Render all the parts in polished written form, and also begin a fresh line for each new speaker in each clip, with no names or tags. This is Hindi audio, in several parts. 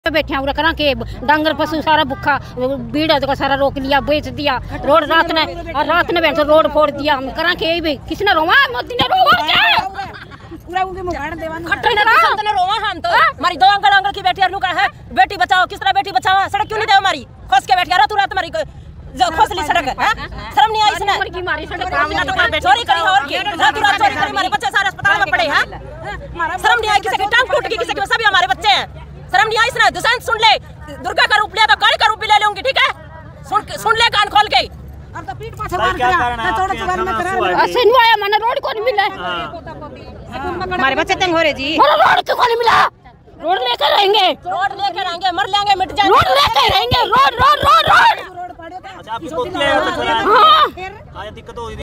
बैठे हैं करा के डांगर पशु सारा भूखा भीड़ का सारा रोक लिया, बेच दिया रोड रात ने बैठ रोड फोड़ दिया हम करा के भी किसने रोवा मोदी ने रोवा क्या पूरा उनके मुगाड़ देवान खट्टे ने रोवा हम तो हमारी दो अंकल की बेटी का है बेटी बचाओ किस तरह बेटी बचाओ सड़क क्यों नहीं दे हमारी खोस के बैठ गया तू रात हमारी खोसली सड़क है शर्म नहीं आई इसने चोरी करी और रात चोरी करी हमारे बच्चे सारे अस्पताल में पड़े हैं शर्म नहीं आई किसी की टांग टूट गई किसी की सभी हमारे बच्चे हैं शर्म नहीं आई इसने दुष्यंत सुन ले दुर्गा का रूप लिया तो काली का रूप भी ले लूंगी ठीक है सुन ले कान खोल के अब तो पीठ पाछे मार के सुनवाया मैंने रोड को नहीं मिला हमारे बच्चे तंग हो रहे जी रोड क्यों नहीं मिला रोड लेकर रहेंगे मर लेंगे मिट जाएंगे रोड लेकर रहेंगे रोड अच्छा आपकी पोती है हां दिक्कत हो रही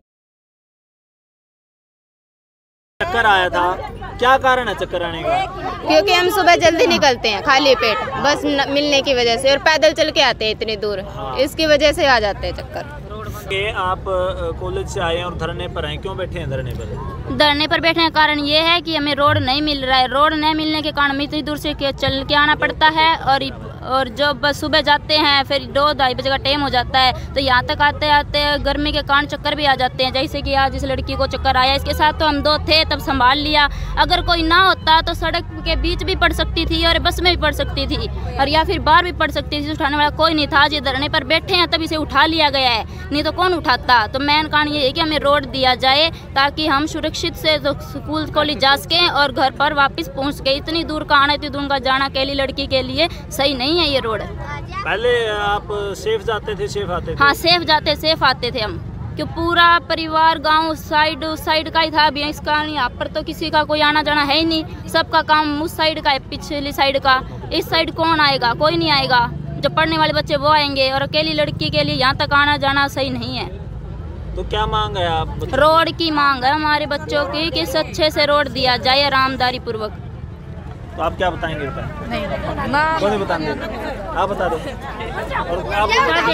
चक्कर आया था, क्या कारण है चक्कर आने का?
क्योंकि हम सुबह जल्दी निकलते हैं खाली पेट बस मिलने की वजह से और पैदल चल के आते हैं इतनी दूर इसकी वजह से आ जाते हैं चक्कर।
आप कॉलेज से आए और धरने पर हैं, क्यों बैठे हैं धरने पर?
धरने पर बैठने का कारण ये है कि हमें रोड नहीं मिल रहा है। रोड नहीं मिलने के कारण हमें इतनी दूर से चल के आना पड़ता है और जो बस सुबह जाते हैं फिर 2-2:30 बजे का टाइम हो जाता है तो यहाँ तक आते आते गर्मी के कारण चक्कर भी आ जाते हैं। जैसे कि आज इस लड़की को चक्कर आया, इसके साथ तो हम 2 थे तब संभाल लिया। अगर कोई ना होता तो सड़क के बीच भी पड़ सकती थी और बस में भी पड़ सकती थी और या फिर बाहर भी पड़ सकती थी। उठाने वाला कोई नहीं था। आज धरने पर बैठे हैं तब इसे उठा लिया गया है, नहीं तो कौन उठाता। तो मेन कारण ये है कि हमें रोड दिया जाए ताकि हम सुरक्षित से तो स्कूल कॉलेज जा सकें और घर पर वापस पहुँच सके। इतनी दूर का आना इतनी दूर का जाना अकेली लड़की के लिए सही नहीं है ये रोड।
पहले आप सेफ जाते थे सेफ आते थे?
हाँ सेफ आते थे हम, क्यों पूरा परिवार गांव साइड का ही था। अभी इस कारण यहाँ पर तो किसी का कोई आना जाना है ही नहीं, सबका काम उस साइड का है, पिछली साइड का। इस साइड कौन आएगा? कोई नहीं आएगा। जो पढ़ने वाले बच्चे वो आएंगे और अकेली लड़की के लिए यहाँ तक आना जाना सही नहीं है।
तो क्या मांग है आप?
रोड की मांग है हमारे बच्चों की कि अच्छे से रोड दिया जाए आरामदारी पूर्वक।
तो आप क्या बताएंगे? कौन नहीं बताएंगे? आप बता दो। और आप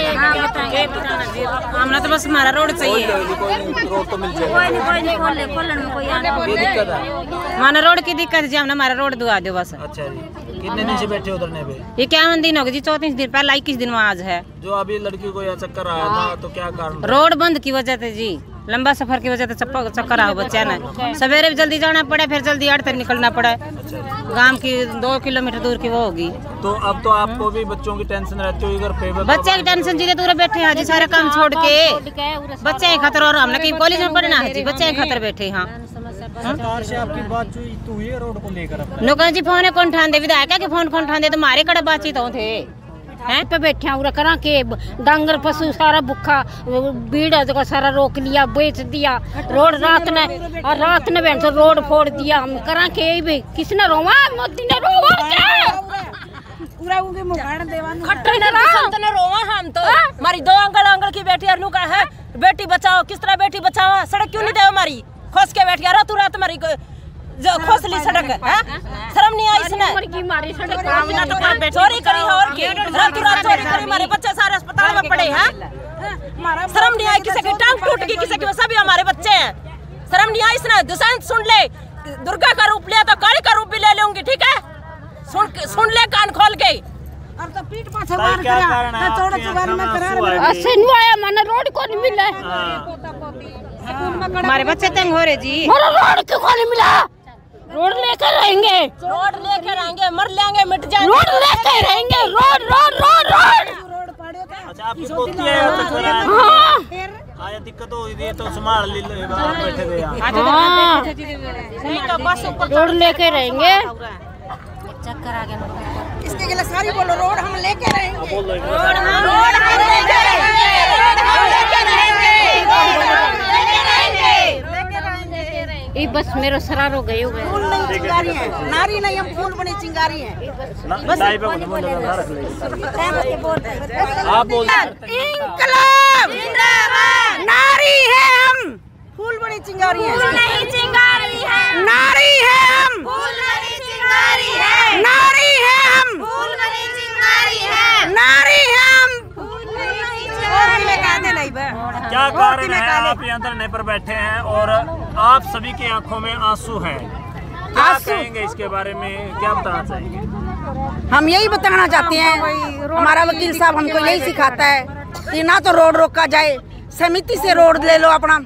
हमने तो बस हमारा रोड चाहिए,
रोड तो मिल जाएगा।
हमारा रोड की दिक्कत है जी, हमने हमारा रोड दुआ दो बस।
अच्छा जी, कितने दिन से बैठे उधरने पे?
ये क्या दिन हो गए जी? 34 दिन पहला 21 दिन आज है।
जो अभी लड़की को यहाँ चक्कर आया था तो क्या कारण?
रोड बंद की वजह से जी, लंबा सफर की वजह से चक्कर आओ बच्चा ने। सवेरे भी जल्दी जाना पड़ा, फिर जल्दी 8 तक निकलना पड़ा। गांव की 2 किलोमीटर दूर की वो होगी।
तो अब तो आपको भी बच्चों की टेंशन रहती होगी, घर पे
बच्चे की टेंशन जी दूर बैठे हैं जी, सारे काम छोड़ के बच्चे ही खतर। और हमने कहीं कॉलेज में पढ़ना है जी, बच्चे ही खतर बैठे। हाँ
सरकार से आपकी बात हुई है रोड को लेकर?
लोगों जी फोन कौन ठान दे विधायक के फोन कौन ठान दे, तो हमारे कड़े बातचीत हो थे हैं पे बैठे हैं करा के डांगर पशु सारा भूखा भीड़ का सारा रोक लिया, बेच दिया रोड रात ने बैठ रोड फोड़ दिया हम करा के भी किसने रोवा मोदी ने रोवा क्या पूरा उनके मुगाड़ देवान खट्टे ने रोवा हम तो हमारी 2 अंकल की बेटी का है बेटी बचाओ किस तरह बेटी बचाओ सड़क क्यों नहीं दे हमारी खोस के बैठ गया रात हमारी खोसली सड़क है शर्म नहीं आई इसने चोरी करी और रात चोरी करी हमारे बच्चे सारे अस्पताल में पड़े हैं शर्म नहीं आई किसी की टांग टूट गई किसी की सभी हमारे बच्चे हैं शर्म नहीं आई इसने दुष्यंत सुन ले दुर्गा का रूप लिया तो काली का रूप भी ले लूंगी ठीक है सुन ले कान खोल के अब तो पीठ पाछे मार के सुनवाया मैंने रोड को नहीं मिला हमारे बच्चे तंग हो रहे जी रोड क्यों नहीं मिला रोड लेकर रहेंगे मर लेंगे मिट जाएंगे रोड लेकर रहेंगे रोड
अच्छा आपकी पोती है आया दिक्कत हो रही है तो संभाल बैठे थे यहाँ
रोड लेके रहेंगे
चक्कर आ गया
इसके लिए सारी बोलो रोड हम लेके रहेंगे ये बस मेरा सरार हो गए नारी नहीं हम फूल बनी चिंगारी है
आप बोल
इंकलाब जिंदाबाद नारी है हम फूल बनी चिंगारी है नारी है हम फूल बनी चिंगारी है नारी है हम फूल बनी चिंगारी है नारी है हम
क्या कारण है आप यहाँ धरने पर बैठे हैं और आप सभी की आंखों में आंसू हैं, क्या कहेंगे इसके बारे में, क्या बताना चाहेंगे?
हम यही बताना चाहते हैं, हमारा वकील साहब हमको यही सिखाता है कि ना तो रोड रोका जाए, समिति से रोड ले लो अपना।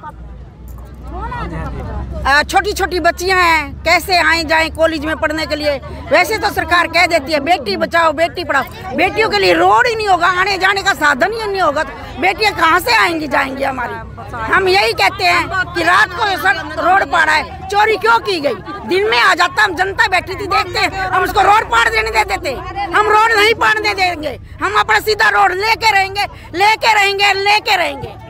छोटी छोटी बच्चियां हैं, कैसे आए जाएं कॉलेज में पढ़ने के लिए। वैसे तो सरकार कह देती है बेटी बचाओ बेटी पढ़ाओ, बेटियों के लिए रोड ही नहीं होगा, आने जाने का साधन ही नहीं होगा, तो बेटियां कहाँ से आएंगी जाएंगी हमारी। हम यही कहते हैं कि रात को रोड पाड़ा है, चोरी क्यों की गई? दिन में आ जाता, हम जनता बैठी थी देखते हैं, हम उसको रोड पाड़ देने दे देते। हम रोड नहीं पाड़ने देंगे, हम अपना सीधा रोड लेके रहेंगे, लेके रहेंगे, लेके रहेंगे।